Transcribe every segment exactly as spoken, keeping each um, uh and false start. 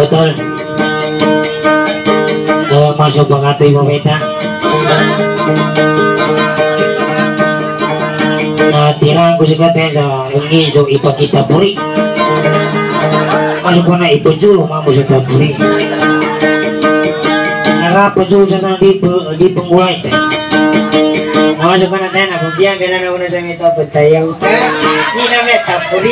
betul. Uh, masuk pangati pemita. Nah, tirang ko sa sa ingi so ipakita puri. Masuk ko na ipajulo mamo sa tapuri. Narapajulo sa di di penggulay. Masuk ko na tayo na pagbiyan bila na una sa mita patayaw ka. Hindi na meta puri.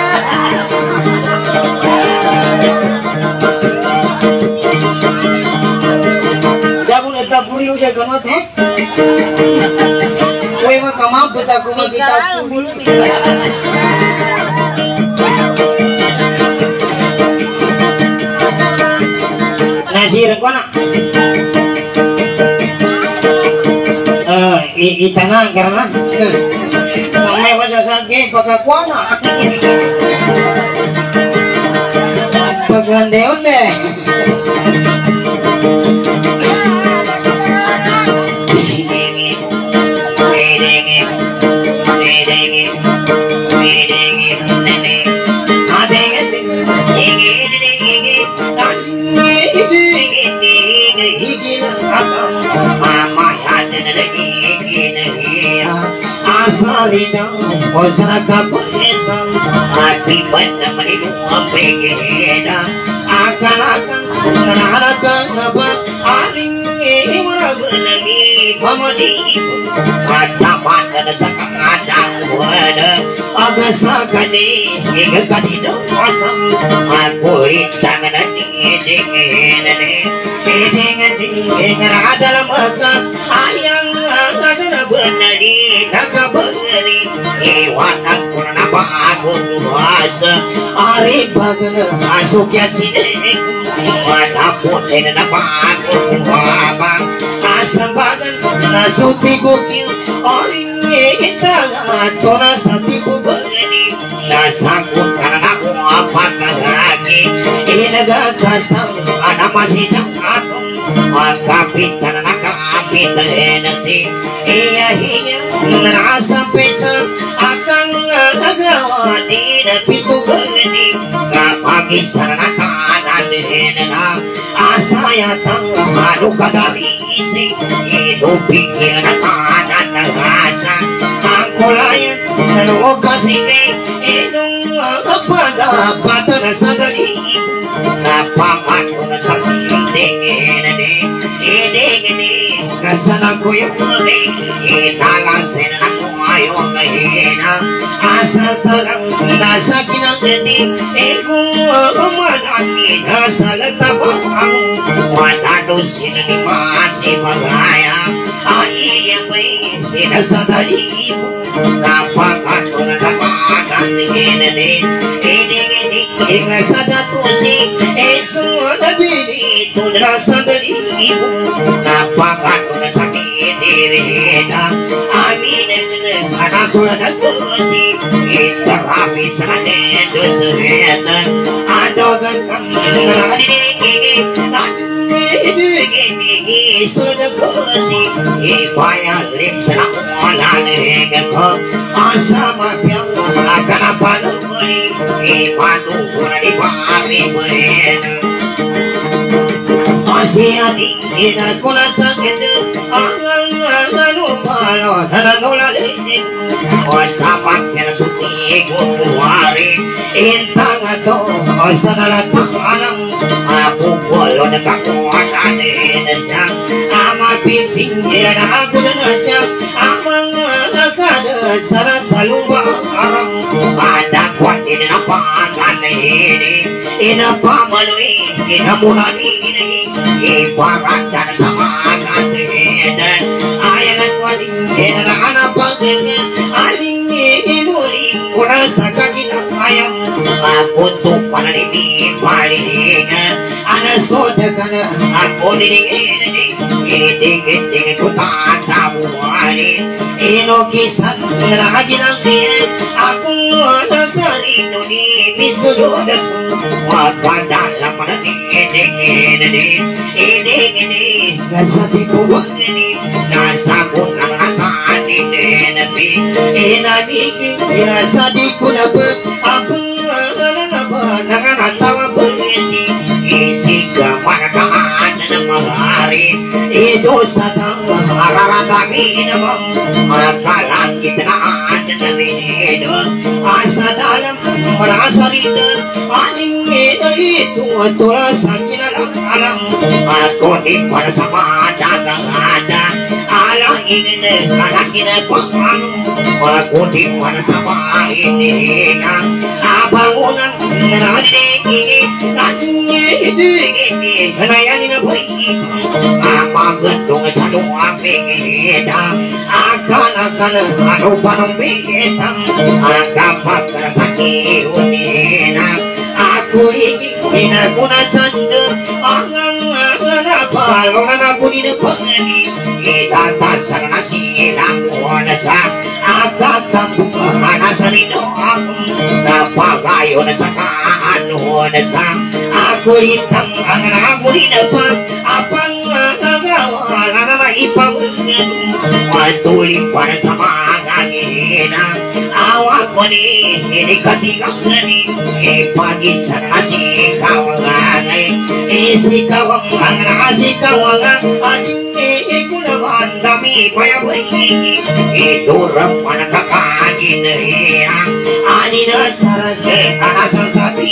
Jabon na tapuri siya ganot eh. Uy makamapot ako magkita po. Nasirang ko na. Uh, itanang karena may masasagi pagkakuha na. Paglandeon eh. Asalina, osana kapuesan, hati pada menipu apegeda, akan-akan menarakan apa aring iwaragunami pamadi, mata mata dasakang adang wada, agasakani igakadi dawasam, aku itangan dingin-dingin, dingin-dingin adalah maka ayang agak benari nakaberi iwanan pun apa aku kuasa ari bagana masuk ya sini mana pun apa aku kuasa asam bagan nasuti gokil orang kita tora sati kuberi nasaku karena aku apa lagi ini negara kasang ada masih datang tapi karena kami terhenasi iya iya ngerasa pesa akan ngagawa di pintu geni kapagi sarana kanan henena asaya tangga adu kadari isi hidup pikir kanan ngerasa aku layan lokasi edung kepada pada sadari apa aku sakit dingin ini kasana ko yung muli italasin ako ngayon mahina asa sarang nasa kinagdati eh kung umadami nasa latabang ang matalusin ni Masi Magaya ay iyabay tinasadali mo kapag ako natapakan hinali ini ini sa datusi eh sumadabini ito nasadali mo kapag ako nasakit dirita amin ana surat al-Qusi itarapi sa neto suheta adogan kamera dikiki dikiki surat al-Qusi ipaya rin sa nakulan ko asama piyang akan apa nukuli ipatukunan di pari buhen masih adik tidak kuna sakit angang angang upalo nananula litik wasapat kena suti kuwari intang ato wasanalatang anang aku polo nakakuatan inasya ama pipinggir aku danasya amang agakada sarasa lumarang pada kuat ini napangan ini inapamalui inamulani ini ibarat dan sama kantin ayat kuating anak pageng aling imuri kurasa kakina ayam aku tuh pada di paling anak soda kana aku di ini ini ini kutan tamu ali ino kisan lagi nanti aku nasari nuni misudah semua dalam mana ini ini ini ini nasa tipu ini nasa kunang nasa ini nabi nabi nasa di kunapa aku apa nangan tawa benci panakaan ng mga hari. Ito sa nararagamin mo, magkalangit na atin na rinido. Asa dalam merasa rito, aning ito ito at tula sa kinalang alam. Ako di para sa madagang ada, alang ingin anak kinapang aku di mana sama ini abangunan narinig nanya ini ini kenayan ini baik apa gedung satu beda akan akan anu panung beda akan pakar sakit unina aku ini ina guna sande angang angang apa lonan aku di depan ini kita tasang nasi lampuan sa agak bukan sarino aku napagayo na sa kaano na sa ako ritang ang ako rin pa apang agawa na na ipawin matuloy para sa mga ngina awa ko ni hindi katigang ni ipagisan asikaw ang isikaw ang asikaw ang ating ikunaman dami payabay itu rampan kakanin yang anina sarage anasang sabi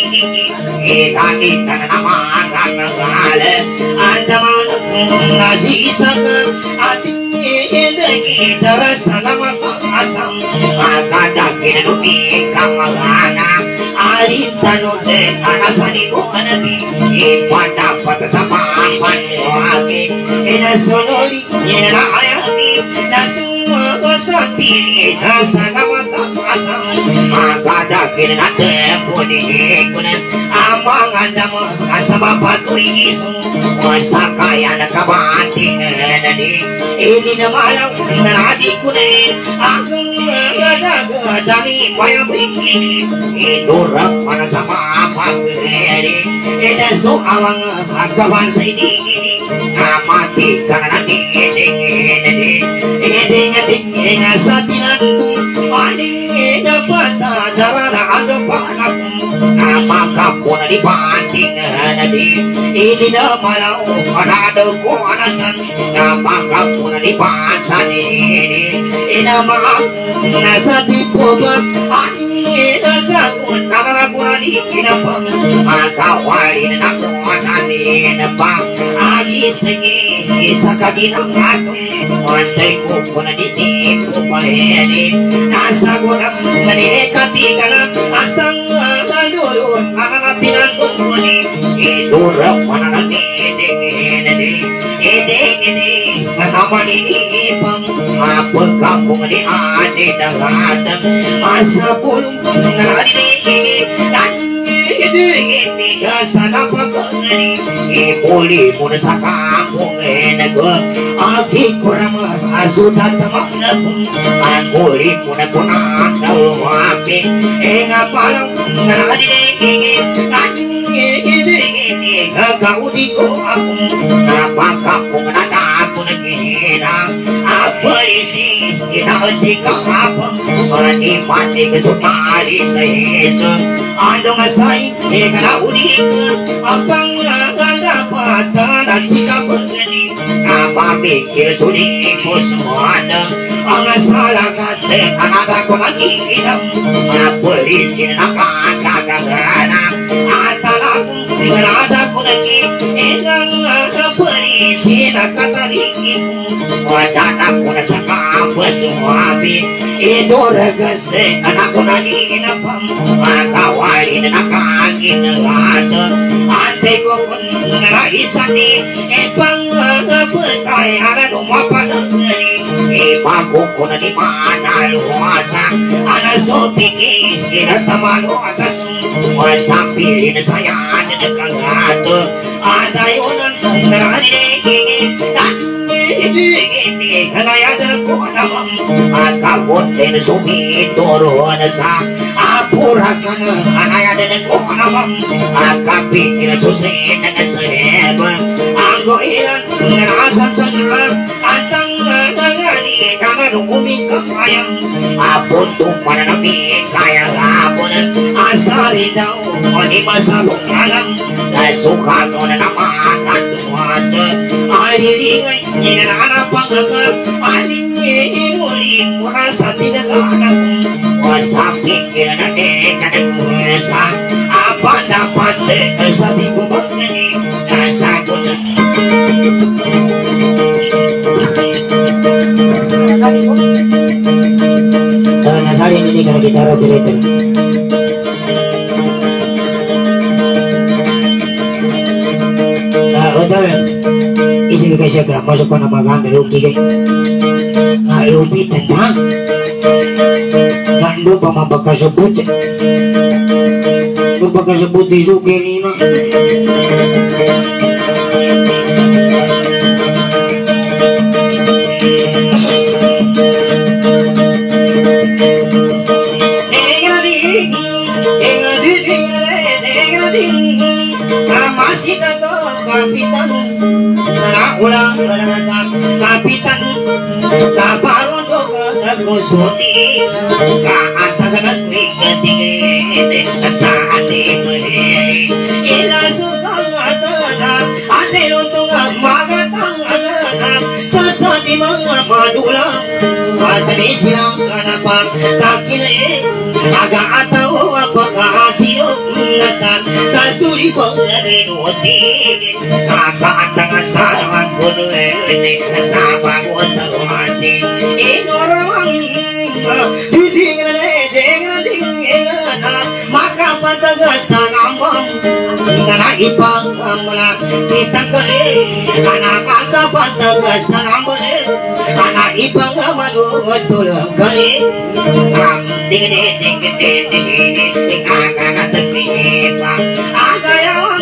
ikani tanama ngale andaman nasisag ating idagi darasa nama asam akadakin lupi kamagana aritanote anasani buanabi ipadapat sa papan wagi inasonoli inayami nasumma kasapili nasa namatapasam makadakin na tempuni kunan amang andamo nasa mapatuloy iso masakaya na kabanting nadi ini na malang naradi kunan agang nagadagdani payabini inurak mana sa mapagiri inaso awang agawan sa ini amati karena ini ini sa tinantung paling ina pasa darana ada panakum nama kamu di panting nadi ini na malau ada ko anasan nama kamu di pasan ini ina malau nasa di pobat ani nasa kun nana kurani kinapang makawalin ako anani napang agi sengi isa kaginang atong Monday ko po na diti ko pahedi nasa gulang manikati ka na asang kalulun makakatinan ko muli idurap pa na naninig inig-inig nakamaniniipang mapagkakong ni ate dagatang asa pulong naninig ini sa napagkagani ipuli mo na sa kampong enago aki kurang asudat managong anguli mo na kunang dalwaki e nga palang narinig ini gagaudi ko akong napagkakong nadako na ginang apolisi kinakajika kapang mati-mati kasutali sa Yeso ano nga say ikanaudi apang nagadapat na sikapagani napapikir suli ko sumada ang asalagat ang adako nag-iinam polisi na nakakagana at alakong nagada ko nag-iinang polisi na katariki wadana ko na sa kapat sumabi idoragase anak ko naninapam makawalin na nakaginagata ante ko kung naraisani ipang kapatay aran umapanagani ipago ko na di manaluasa anasopiki inatamalo asasum wasapilin sayan na kagato adayonan naraninigini ini kanayadan ko namang akabot din sumituron sa apurakan kanayadan ko namang akapikir susin na sahib anggo ilan narasan sa luar atang nagani kanang umikayang apon tumpana namin kaya apon asari daw o di masalong alam dahil sukato na naman dilingai ina anak panggagal alinge muli merasa tidak ada wasapik kena dekade kuasa apa dapat sapi kubang ini rasa kuasa Nasari ini kalau kita roti itu. Nah, betul. Isi kita siapa masuk ke nama gang lupi kan? Nah, lupi tentang kan lupa mabaka sebut, lupa kesebut di suki ini. Masih kata kapitan nak ulang kapitan kaparon juga gusuti ka atas negeri ketiga saat ini ila suka ngatana ane untung magatang agana sasa di mga madula katani silang kanapa takile agak atau apakah silok nasa kasuri pengenuti saka antang salam kuno ini sapa kuno masih inorang duding rene dengan dingin maka pataga sanambang karena ipang amla kita ke anak maka pataga sanambang anak ipang amadu betul ke ram ding ding ding ding ding ding agak terpipa agak yang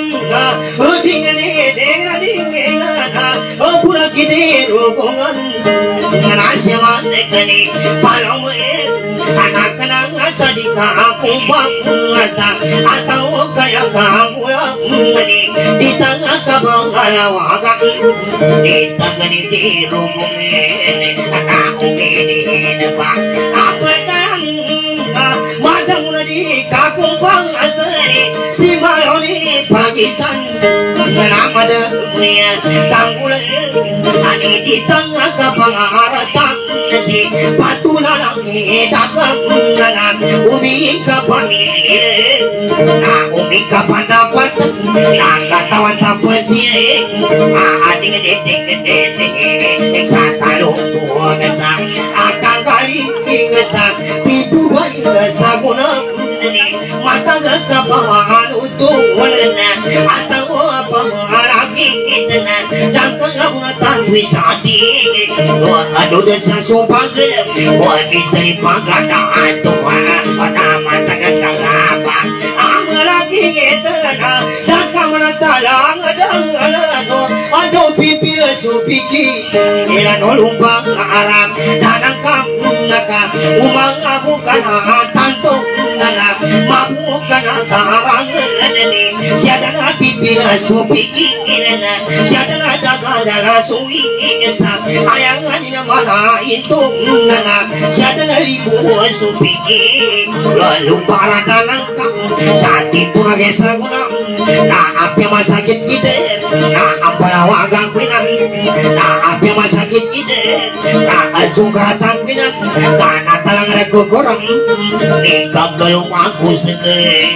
ding ding ding ding oh pura kini rukungan karena siapa nekani palau anak kenang asa di kaku bangsa atau kayak kamu ngani di tengah kabang alawaga di tengah di rumah ini aku ini depan apa tang madang di kaku bangsa si maloni pagisan kenapa dunia tanggul ani di tengah kabang aratan si patuna langi dagang nanan umi kapamile na umi kapandapat na katawan tapasi a ading ding ding ding sa talong tuwa sa akang kali sa pitu bali sa guna mata kapawahan utulan atau apa haragi kita dan kaguna tandwi sati aduh desa supagel buat bisa dipagada atuh nama tagad apa amalagi kita dan kamana talang adang alado aduh pipil supiki ilan lumbang arab danang kampung naka umang abu kana tanto nana mabu kana tarang ini siadana pipil supiki ilana siadana daga dara suwi ingesa ayangan ina mana itu nana siadana libu supiki lalu para dalang kamu saat itu lagi saguna na apa masakit kita na apa wagang pinang na apa masakit kita na sungkatan pinang na talang rego gorong ni kagalong aku segera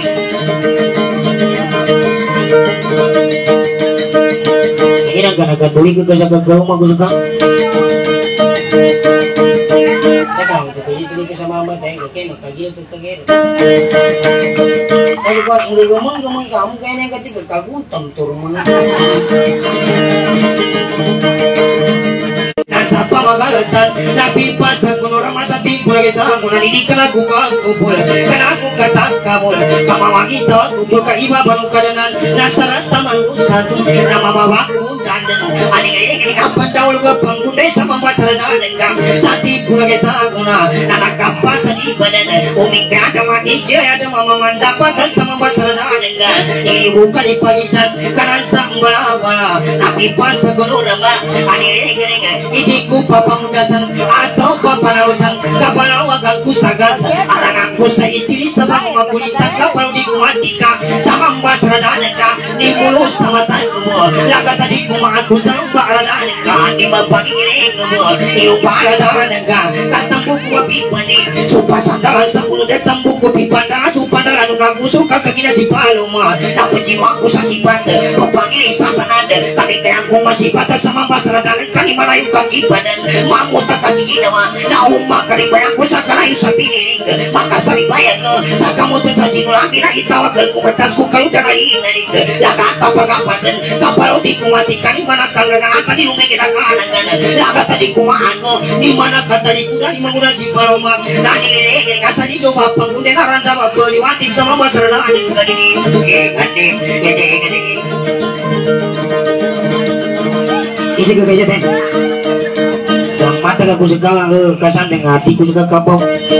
ini naga-naga tuli ke kagagaw mo gusto ka teka tuli ka sa mama tayo kaya magkagil tutagil kasi ko ang gumang-gumang ka mo kaya na yung katika kagutang turo mo na nasa pamagalatan napipas ako no ramasati pula kesa ako nandidikan ako kakupul kana ako katakabul kamamagita ako ka iba baru kadanan nasarat taman ko satu nama babaku dandan aning ini kapan daul ka panggunay sa pambasaranan ka sati pula kesa ako na nanakapas sa ibadan umika ada manijay ada mamaman dapat sa pambasaranan ka ini bukan ipagisan kana sa bala-bala napipas ako no rama aning ini hindi ko papamundasan atau papanalusan kapal awagang kusagas arangan ku sa itili sa mga makulita kapal di kumatika sama mbasradaan ka ni mulo sa mata mo laga tadi kumaku sa paradaan ka di mapagiring mo iyo paradaan ka katambuk ko pipani supa sandalan sa ulo de tambuk ko pipanda supandalan nga gusto ka kagina si palo mo napajima ko sa sipat papangiring sa sanada tapi kaya ko masipata sa mbasradaan ka ni malayo kang ibadan mamuta kagina ma na umma kalibayan ko sa kalayo sa piniling maka saribayan ko sa kamuto sa sinulami na itawag ko batas ko kalau darahin na rin laga kapagapasan kapalo di kumati ka ni mana kagagata di lumigit ang kaanangan laga tadi kumaan ko ni mana katali ko na ni manguna si Paloma na nililigil ka sa nito mapangunde na randa mapaliwatin sa mga masaraan yung ganini gani gani gani isi ko kaya ten ang mata ka suka kasan dengan hati ko suka kapong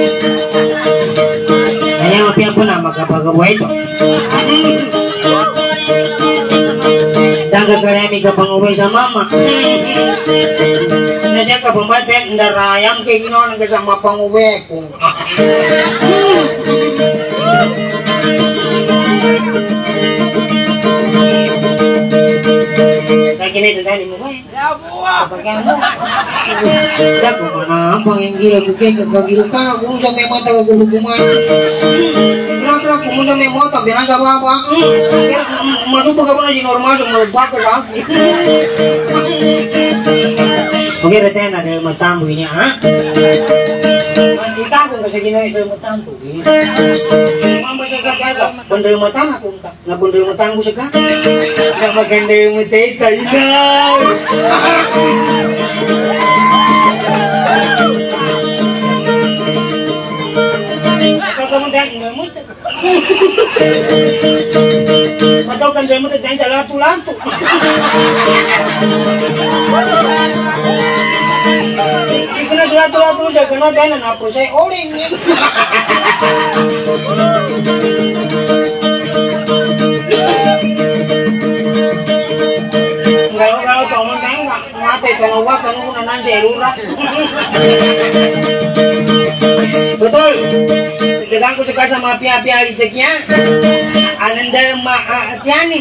kaya mapi ako na magkapagawa ito tangga karemi ka panguwi sa mama na siya ka pambatin ndarayam kay ginoon ka sa mapanguwi kung kini tadi mo ba? Ya buwa. Pagyan mo. Ya ko mana ang gila kay kagil ka kung sa may mata guluguman. Kira-kira kung sa may mata bilang sa baba. Masuk pa ka na si normal sa mga baka lagi. Oke, reten ada matambo ini, ha? Kita kung kasi ginawa ito matambo ini. Mamba sa kagala, bundal matang ako na bundal matang ko sa ka. Na maganda yung matay tayo na. Kakamundan mo mo. Mataw kan mo tayo sa lato-lato. Ito na lato-lato siya kana dahil na po siya oring niya. Kalau-kalau kamu tengok, mati kalau wak kamu nanan selura. Betul. Sekarang aku suka sama pia-pia rezekinya. Ananda ma tiani.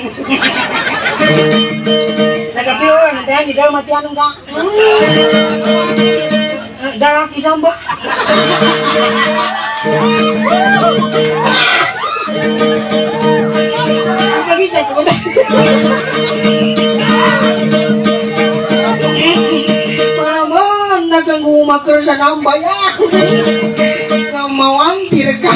Nagapi orang tiani dalam matian enggak. Dalam kisamba. Lagi saya kuda. Paman naganggu makar sa nambay ah. Mau antir ka.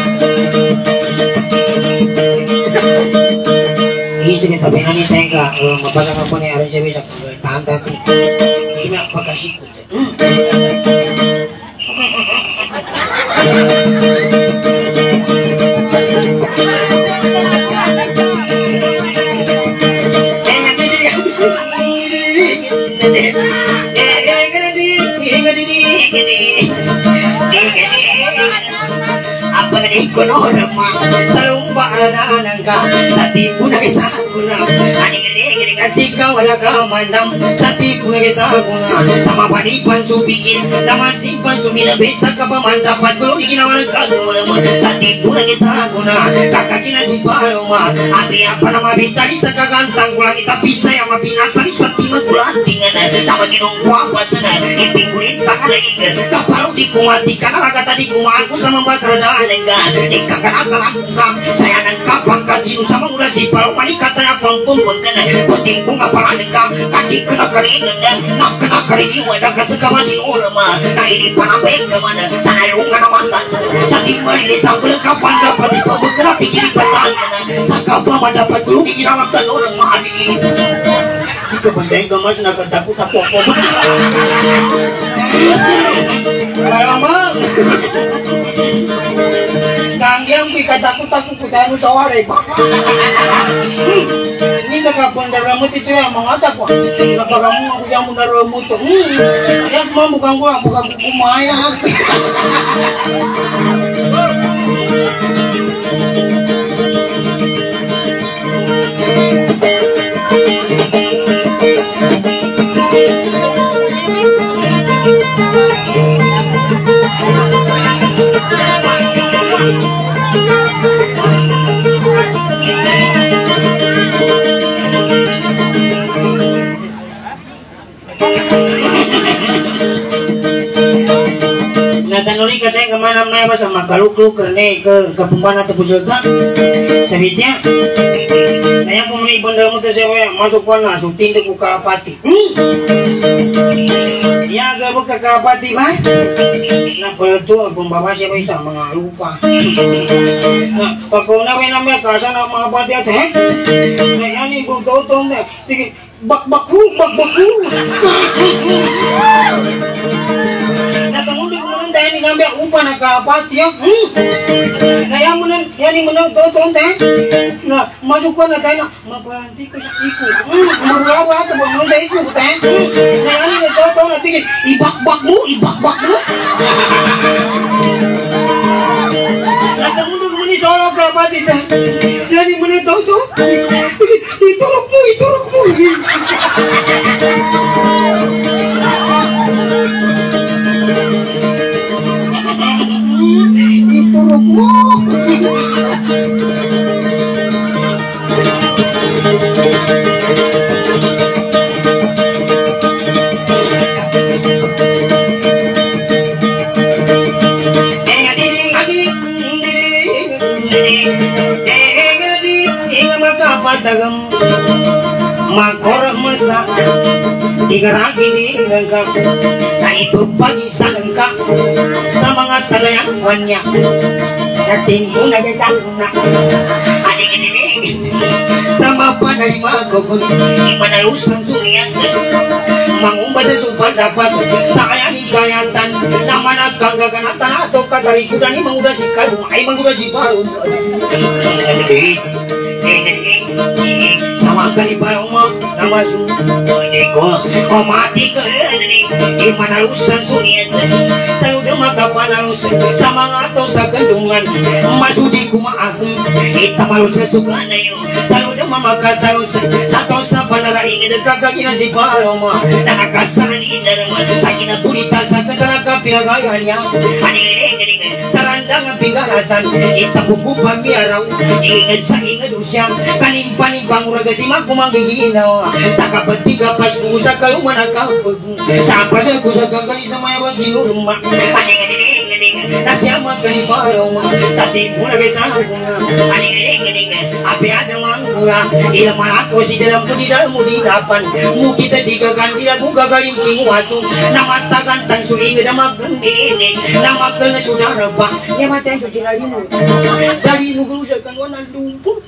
Isa kita tabi na ni tengka mapagang ako ni aron siya bisa tahan tati. Ini apa kasikut. Apa ni kono ramah salumba anak ka sa tipu na isa kuna ani gede kasih kau ada kamandam sa tipu na isa kuna sama panipan subikin nama simpan sumina bisa ka pamandapat kulo diginawan ka ramah sa tipu na isa kuna kakakina si paloma api apa nama bitali sa kagantang kulang kita bisa yang mapinasa di santima kulantingan tama ginong apa sana ipikulit tak lagi kapalo di kumati karena laga tadi kumaku sama basradaan enggak dikakak-kakak lakukan saya nangkapang kasih sama udah si palau mani katanya pangpung berkena penting pun apalah enggak kadi kena kering dan nak kena kering wadah kasekawasin orang mah nah ini panabek kemana saya lungan mantan jadi mari disambel kapan dapat dipabekera pikir petang sakapa mah dapat dulu dikirawakan orang mah ini di kebandang gamas nak takut takut apa lama Kangyang pika takut-takut kita anu saware pak. Ini kakak bundar rambut itu yang mengatakan kok. Kenapa kamu aku yang bundar rambut tuh? Ya mau bukan gua, bukan buku maya. namanya apa sama kaluk-kaluk karena ke ke pembana tepu surga sabitnya saya aku meni benda muda saya masuk pana sutin ke Kalapati ya agak buka Kalapati mah nah kalau tuh pembawa siapa bisa mengalupa nah pakau nawe namanya kasar nama apa dia teh nah ini bu tahu tahu deh bak baku bak baku nah kemudian kemudian teh ini ngambil upah nak Kalapati ya nah yang menang yang ini menang tahu tahu teh nah masuk pana teh nak mapalanti ke iku mengawal atau bangun teh iku teh nah yang ini tahu tahu nanti ibak bakmu ibak bakmu nah kemudian kemudian soal Kalapati teh yang ini menang tahu tahu itu rukmu itu rukmu itu rukmu Patagam makor masa tiga lagi di engkau nah itu pagi salengkap sama ngata yang banyak catingku naga cangna adik ini sama pada lima kokun ibadah lusang surian mangumba sesumpah dapat saya nikayatan nama nakang gaganatan atau katariku dan imang udah si kalung imang udah si balun sama kali paloma nama su deko oh mati ke ini di mana lusan suriat selalu demak kapal lusan sama ngato sa gendungan masuk di kuma aku kita malu sesuka na yun selalu demak makata lusan satu sa panara ingin kakakina si paloma nakakasaran indarman sa kinabulita sa kasaraka pinagayannya aning-aning sarandang pinggaratan kita bubu pamiaraw ingat sa ingat usyang kanin-panin panguraga si maku manggiginaw sa kapatiga pas kung sa kaluman nakapag sa pasal ko sa kagali sa maya bagiluluma aning-aning nasyamat kaniparaw sa timpo na kaysa kuna aning-aning api adang mangkura ilaman ako si dalam po di dalam mo di dapan mo kita si gaganti na kung gagaling kinguhato na matagantang suingid na magandini na magal na sudara ba niya mateng sa kinalino dali nugulu sa kanwa ng lumpo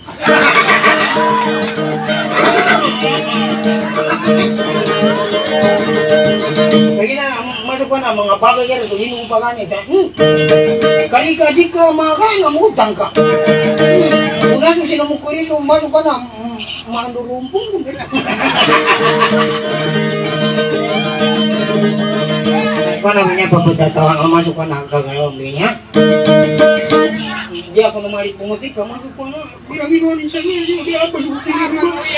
kaya na masuk ko na mga bagay kaya so hinong paganit hmm. Kali-kali ka makakay nga mutang ka kung naso sinamukuli so masuk ka na mandurumpong apa namanya pembetatawan oh, masuk ka na kagalaw niya dia ako namali pumutik ka masuk ka na birang-inuanin sa niya dia apa subutin niya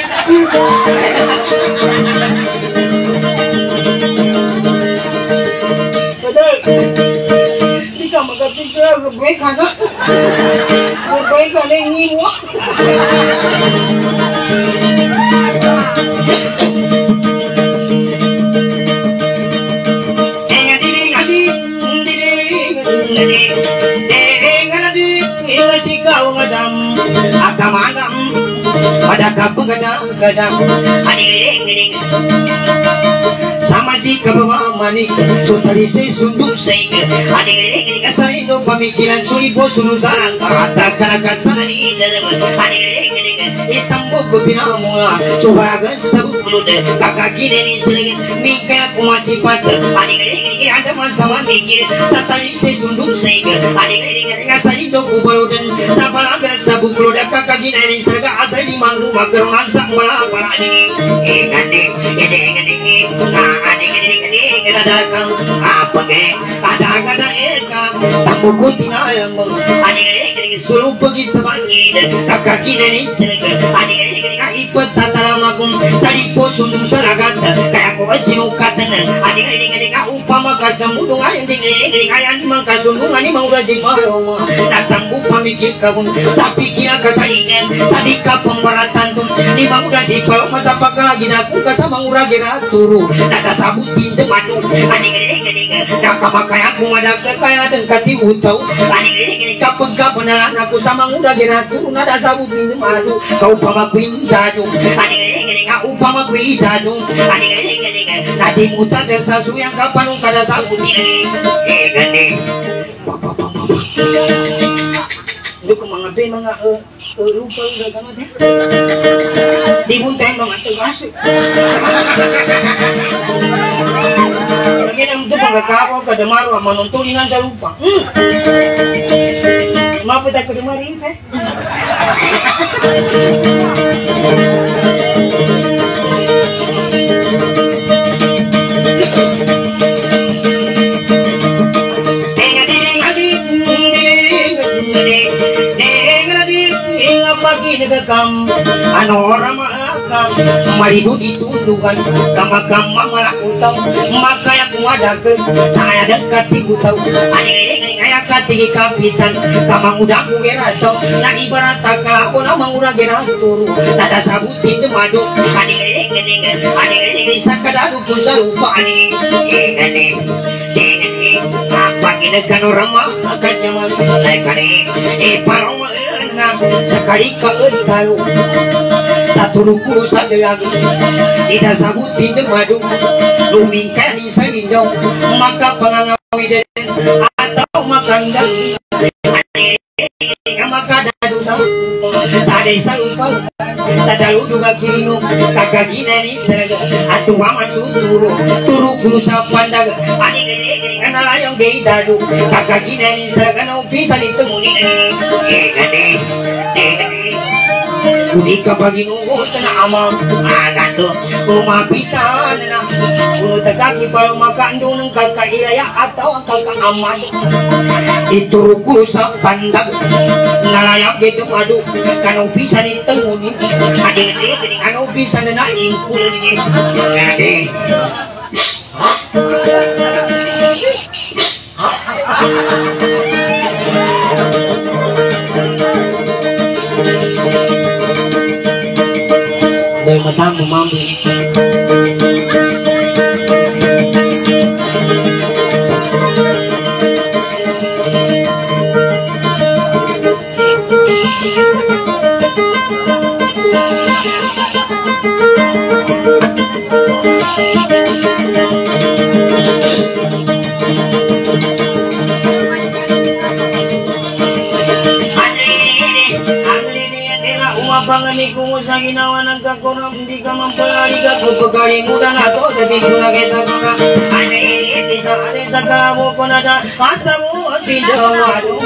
padahal di ka magating ka gabay ka na gabay ka na yung iwa Akamanam pada kapagadang-gadang aning-aning sama si kabawa manik sutari si sunduk sehingga aning-aning kasarino pamikiran sulipo sunusarang kata karakasanan ni dalam aning-aning itambo kupinamula subagan sabulud kakakine ni selingit mika kumasipat aning-aning ada sama mikir satari si sunduk sehingga aning-aning kasarino kubaludan sapalagan sabulud kakakine ni serga asal di mangru magerunan sak malapala ini ingani ini ingani adik-adik ada kang apa ke ada ada eka tamuku tinayang adik-adik suluh pergi sebangin kakak kini ni selega adik-adik ikut tatara magum salipo sundung seragat kayak kau cinu katan adik-adik upama kasamudung ayang adik-adik ayang di mangka sundung ani mau rasi marong datang bupa mikir kabun sapi kira kasalingan sadika pemberatan tum Di manguda si kalau masa pakai lagi naku kasama ngurage turu. Nada sabut tinte madu. Ani gede gede nak makai aku madakal kaya dengkati utau. Ani gede gede kapag kapunalan aku sama ngurage turu. Nada sabut tinte madu. Kau pamaku indadung. Ani gede gede kau pamaku indadung. Ani gede gede nadi muta sesasu yang kapan kada sabut ini. Eh gede. Papa papa. Lu kemana be mga eh lupa udah kan deh. Dibunteng mga tugas. Lagi nang tu pagkakapo kada maro manuntulinan sa lupa. Hmm. Mapit ako dumarin eh. Pagi negakam anora maakam maridu ditundungan kama-kama malakutang makaya kumadakel saya dekat tigu tau ani ngaya kati kapitan kama muda ku gerato na ibarat takala ona mangura gerato turu nada sabutin de madu ani ngene ani ngene sakadadu ku sarupa ani ngene ngene apa kene kan orang maka zaman kali eh parong sekali kaen kayo satu rukuru saja lagi tidak sabutin de madu lumingkani sa inyo maka pangangawi den atau makan daging maka dadu sa sadai salupa sadalu duga kirino kagagina ni seraga atu waman turu turu kulu sa pandaga ani gede gede kana layang be dadu kagagina ni seraga no bisa ditemuni eh gede Udi kabagi nunggu tena amam ada tu rumah pita na ulu tegaki palu makan dunung kakak iraya atau kakak amad itu ruku sa pandag nalayak gitu madu kanu bisa ditemuni adik adik ini kanu bisa na ingkul ini adik dari matamu mampu Pangani kung sa ginawa ng kakurang hindi ka mampalali ka pagpagkali mo na nato sa tingko na kesa ko na anay iti sa anay sa kalamo ko na da kasa mo at tindawado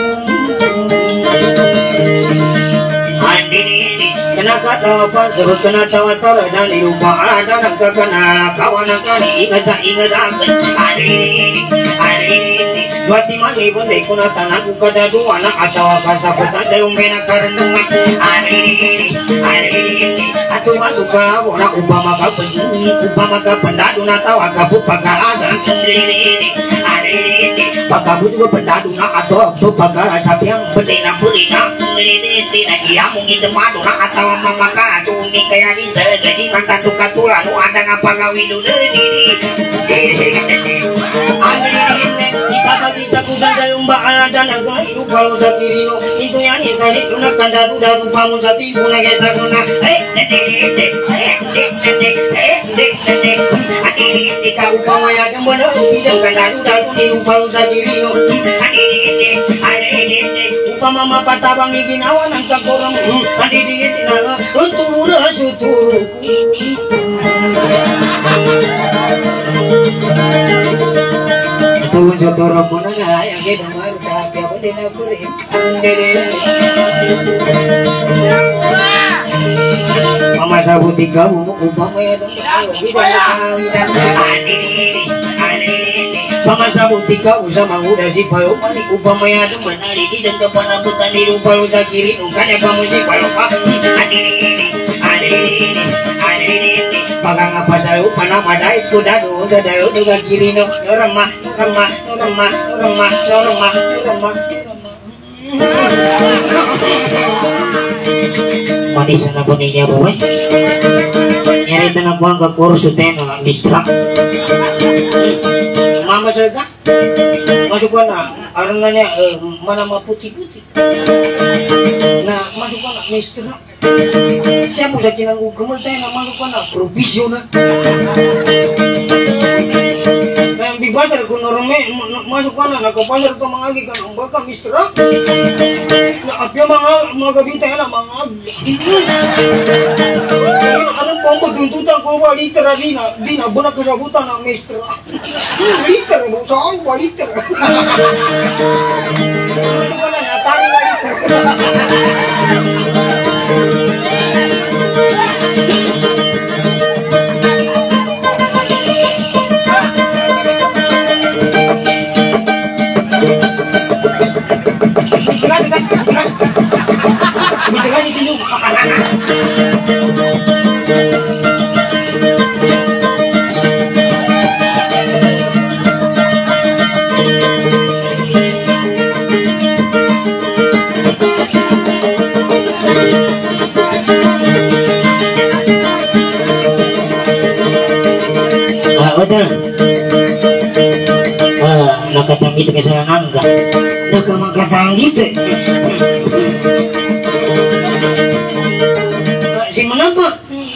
andini kanakatawa pa sabot ka na tawa-tawa na nilupa ada nagkakanakawa na kani ingat sa ingat agad andini andini Wati mani pun dai kuna tanah ku kada dua anak atau kasaputan saya umbena karena hari ini hari ini atuh masuk ke bona upama ka upama ka pendadu na tawa ka bu pagalasan ini hari ini pakabu juga pendadu na atau bu pagalasan yang bedina burina ini tidak iya mungkin demadu na atau mama ka suni kaya ni jadi mantan tukar tulan ada ngapa ngawi dulu ini hari ini bagi satu saja umba alada naga itu kalau sakirino itu yang isalik lunak kanda duda rupamu sati puna gesa guna eh dede dede eh dede eh dede adi dede ka upama ya dembono tidak kanda duda di rupamu sakirino adi dede adi dede upama mapatabang iginawa ng kakorong adi dede naga untuk rasuturu Tuh jodoh pun nggak yang dia nomor tapi aku tidak beri. Mama sabu tiga bumbu upama ya dong. Mama sabu tiga usama udah si palu mani upama ya dong menari di dan depan abutan di lupa lusa kiri nungkanya kamu si palu pak. Pagang apa saya panah madai kuda do sadayo juga kiri no remah remah remah remah remah remah Manisan na po niya buhay. Nyarita na po ang kakurso tayo na mistra. Mama sir ka? Masuk ko na. Aron na niya, eh, mana maputi-puti. Na masuk ko na, mistra. Siya po sa kinanggu kamal tayo na masuk ko na, provisional. Na yung bibasar ko norme, masuk ko na, nakapasar ko mga agi ka ng baka, mistra. Na apya mga mga gabita na mga agi. Anong po ang pagtuntutan ko ba literal di na, di na bunak kasabutan ng mistra. Literal mo, saan ba literal? Masuk ko na, natari na literal. Nakatanggi itu kesalahan enggak? Nakatanggi itu. Si menapa?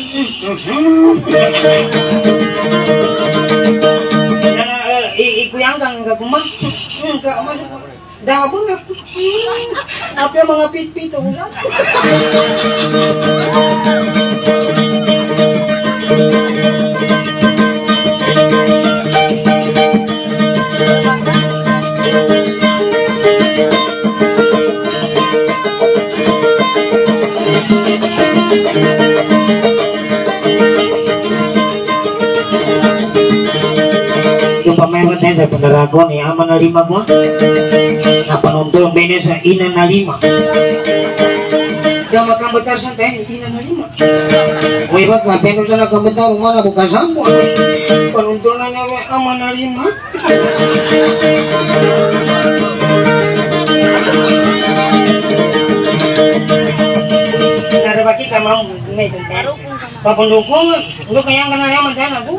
Karena iku yang kang enggak kumah, enggak masuk. Dah apa enggak? Apa yang mengapit-pit itu? Pamewat tayo sa Pandaragon ni Ama na lima ko na panuntong bene sa Ina na lima yang makambatar sa tayo ni Ina na lima uy ba ka pero sa nakambatar umana bukan sampo panuntong na niya Ama na lima ada baki ka mau may tentero papundukong untuk kayang kana niya mantana bu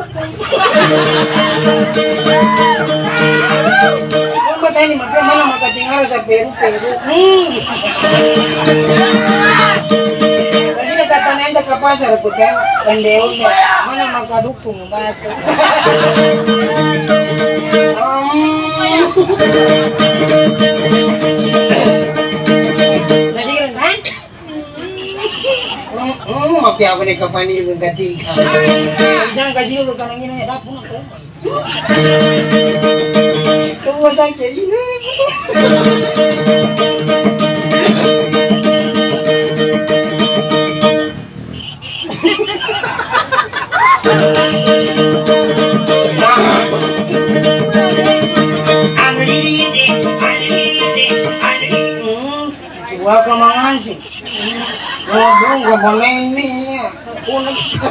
yung ba tayo ni Mapia mana makatingaro sa Peru Peru hmm lagi nakatanayan sa kapasar po tayo kandeon na mana makadukong bato nasikiran kan? Hmm, Mapia ako ni kapanil ng gating ka isang kasi yung kanangin na yada po na ko Tumasan kayo na. Suwa ka mangansin. Ngobong ka balay niya. Unang ka.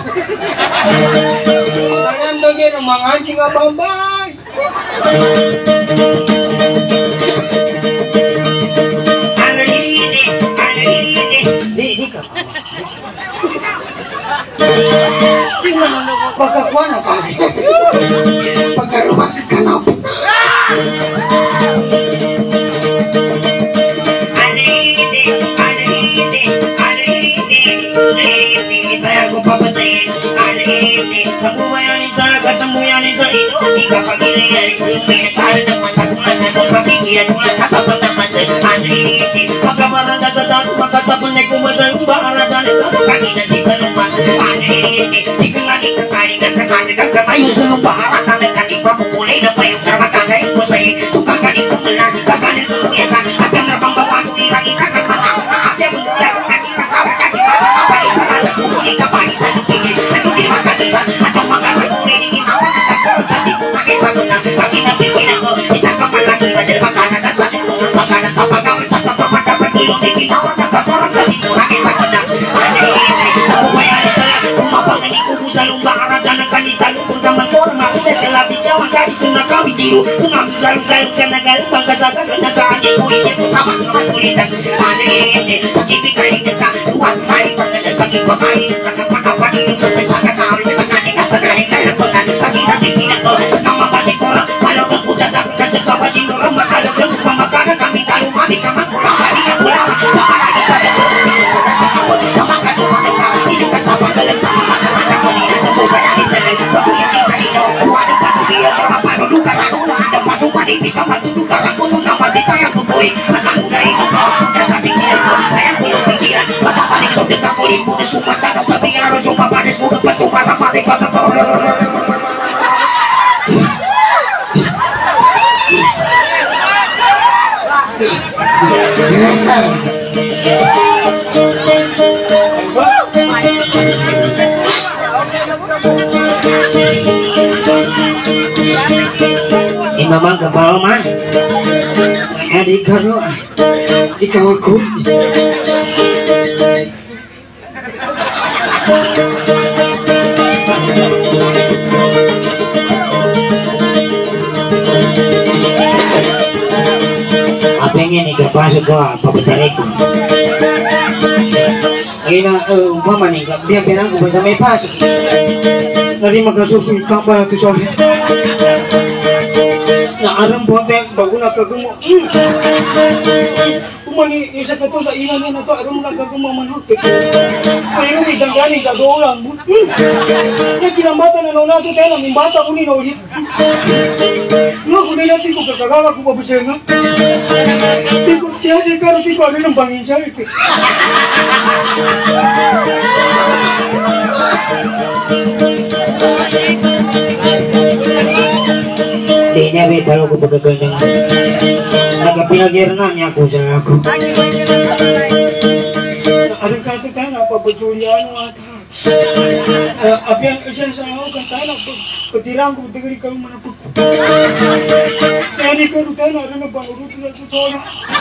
Naganda niya ng mangansin ka babay. Di, di ka. Pagkakuha na ka. Pagkaruha ka na. Kung kita aneh sakit kali kita buat kali pengen sakit kali karena apa ini sangat kali sangat kita sekali kali pengen sakit hati kita nama pasti korang kalau ke kuda tak kasih kau pasti dorong kalau ke pemakaran kami tahu kami kamu pulang hari yang pulang sama lagi saya sama kan mereka ini kesama dalam sama masalah kami ada bukan yang disenang tapi yang dicari jauh ada patu dia apa dulu karena ada patu padi bisa patu dulu karena aku tuh nama kita yang kebui akan udah itu kau dasar pikiran kau saya belum pikiran mata panik sobek kamu limpun semua tak ada sapi yang harus jumpa panik muka petu mata panik kau tak Ini memang kepala mah adik karo di kawaku apa yang ini kepasok gua apa betariku ina umpama nih dia bilang aku bisa may pasok dari magkasusuit ka ba ito sorry na aram po ate bago nakagumo kumani isa ka to sa ina niya na to aram nakagumo manhot pero may danggani gagaw lang na kinambata na nauna ito tayo na mimbata ko ni naulit nga kung natin ko kakagaga ko babasya nga di ko tiya di ka rin ko ano ng bangin siya ito di niya betalo ko pagkaganyang nagapinagirna niya ako sa ako aring kato tayo na papatsuriano ata apian isa sa ako kanta na patirang ko patigari ka naman ako kaya di ka rin tayo na aring nagbanguruto sa tutola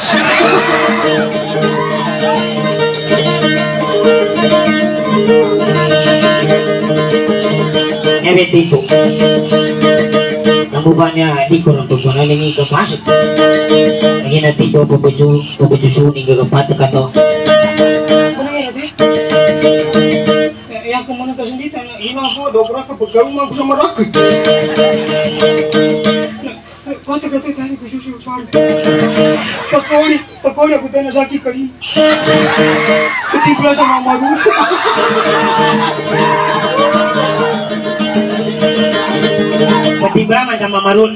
Ebe tito namubanya di ko ng pagpanalingi kapasok lagi na tito pabajusuning gagapat ka to ano yan ate? Iyan ko muna kasunditan ina ako dobra ka pagkaruma ko sa marakit kata kata tayo ko susunod saan pagkuli pagkuli ako tayo nasaki kalim kuti pula sa mga maru pati Brahman sama Marul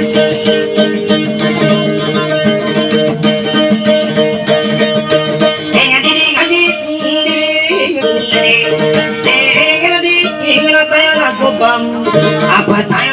apa tayo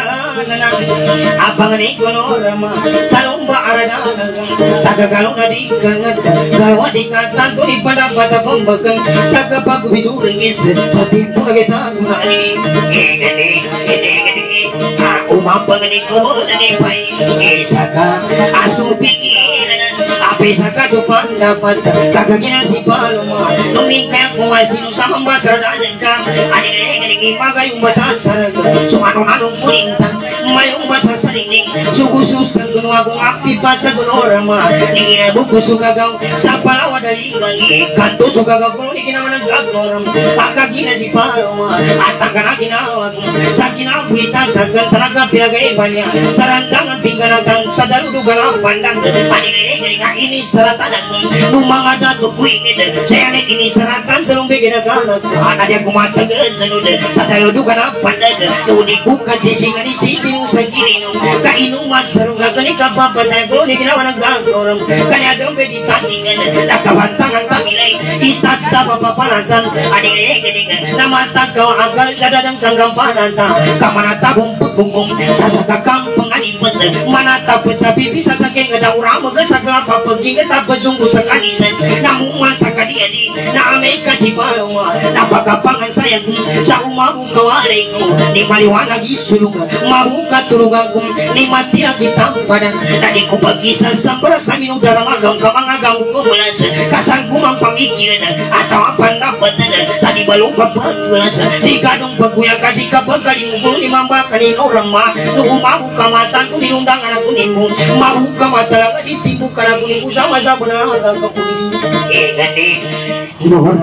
abang ni konorama salumba arada saga kalau nadi kangat kalau di katan tu di pada pada pembakan saga pagu bidur ngis satimpu lagi saguna ni ini ini ini umam pangani ko ni pai saga asu pikir ape saga sopan dapat kagagina si paloma lumingkay ko masino sama masarada ka ani ni magay umbasasar sumano-anong mulinta mayong masasarinig sugususan kuno akong api pa sa gunorama ninginabuko sugagaw sa palawa dalingan kanto sugagaw kuno ni ginawa ng gagoram pagkagina si paloma at ang kana ginawag sa kinabulita sa saraga pinagaiba niya sa randangan pingganatang sa daludugan ang pandang panililig nga ini saratanan nung mga datukwingid saya ni ini saratan sa lumbig ginaganak ana diya kumatagan sa lude sa daludugan ang pandang nuni bukan sisingan ni sisin sa girinong kainuman sarong gagani kapapatay ko ni ginawa ng gagorong kanya doon pwede tatingan nakabantangan tamilay itata papapanasan aning-aning na matagaw ang sa dadang kanggampanan ta kamanatabong putungkong sa sakakampang animan manatapot sa bibi sa saking adaura mga sa kapapaging tapasunggo sa kanisan namuman sa kaniani na amay kasi parang napagapangan sayang sa umabong kawalay ko ni maliwanag isulong mabuka tulungan ko ni mati na kitang padan dali ko pag-isa sa para sa minudarang agang kamangagang ko bulas kasang kumang pangikilan atau apa dapat sa di balong papaglas di ganong pagkuya kasi kapag kalimugul ni mamba kanin orang ma nung umabu kamatan ko ninundangan ako ni mo mabu kamata lang di tibu ka na ko ni Ibu sama sa benar ang kapuli. Eh gani. Mohon.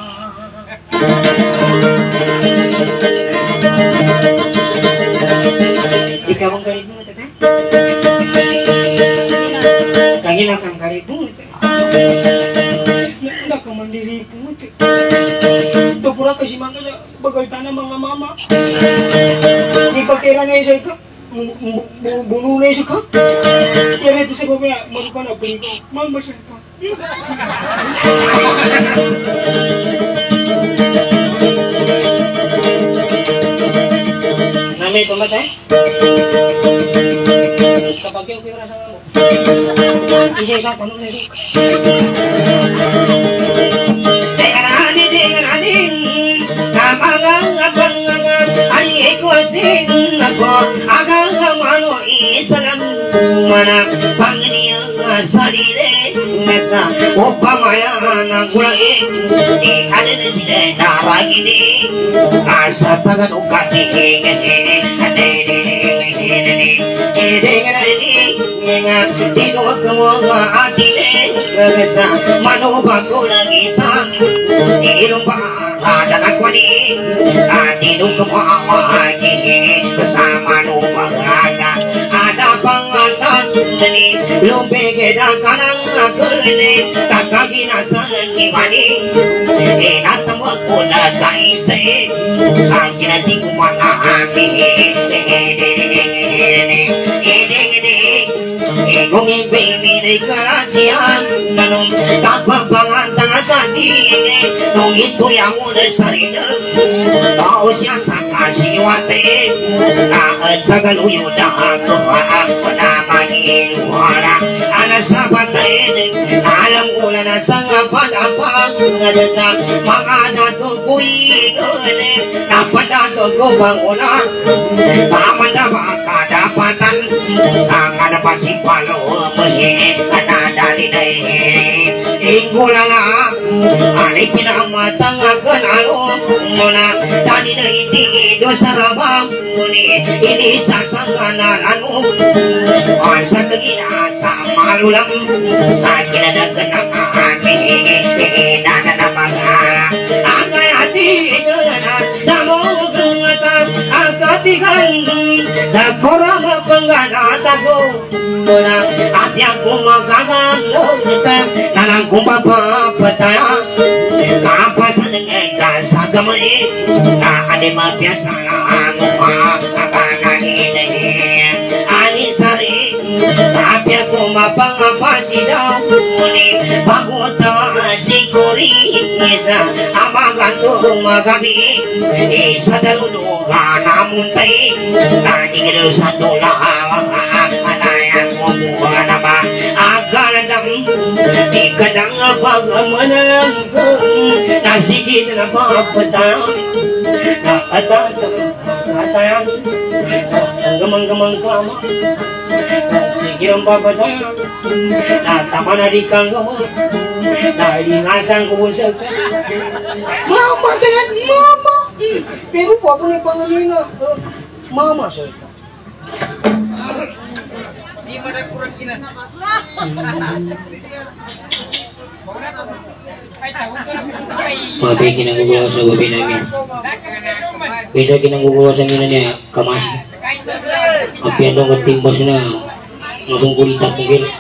Ikaw ang karibu mo tete. Kagina kang karibu mo tete. Nak mandiri po tete. Dokura kasi mga bagal tanah mga mama. Di pakira na isa ka. Bunuh na isa ka. Yan ito sa baba. Marukan na balik. Mambasan ka. Nami tumatay? Kapag yung kira sa mo. Isa-isa tanong na isa. Dengarani, dengarani. Kamagang abangangan. Ay ikuasin ako. Agang mano isalam. Mana pangniyang sarili. Nasa upamaya na kulay. Di ada na sila naragini. Asa tagan ukati. Tinuwag mo nga atile Gagasa manubag ko lagi sa Tinong parada na kwani Tinong kumawagi Kasama nubag aga Ada pangatan Dani Lumbigid ka ng akuni Takagina sa kibani Inatamag ko na kaisi Sa kinating kumangahagi Kung ibigay ni karasihan Ganong kapapangatang sa tingin Nung ito'y ang muna sarili Tao siya sa kasiwate Nakad tagaluyo na ako Ako na maniluwara Ana sa patayin Alam ko na nasa kapatapang Ngada sa mga natukuigan Napadato ko bang una Tama na ba kadapatan Sa kadapasipalo Mahingit ka na dali na Ingula na Ani pinamatang akan alo Muna dali na itigido sa rabang Muni inisasangganan ano Asa kagina sa malulang Sa kinadagan ang aking Hingina na mga Angay hati na Namong at agatigan Nagkorang pangganata ko Muna at yang kumagagalong Nalang kumapapataya Kapasan ng kasagamay Kaani mapiyasa na ang makakanahin Anisari Tapi ako mapangapasi daw Muni Pagutang siguri Isa Amaganto magabi Isa dalunugan namuntay Naning sa tulawang Alayan mo buwan na ba Agaladam Ikadang pagmanang Nasigit na papatang Nakatatang Nakatayang Gamang-gamang kama Sige ang papatang Natama na di kang gamang Nalingasan ko sa Mama dad, mama Pero po ako na pangalina Mama sa ito Di mo na kurang ina Mabi kinanggugulaw sa babi namin Bisa kinanggugulaw sa ngina niya Kamasi Ang piandong at timbas na Masong kulitak mungkin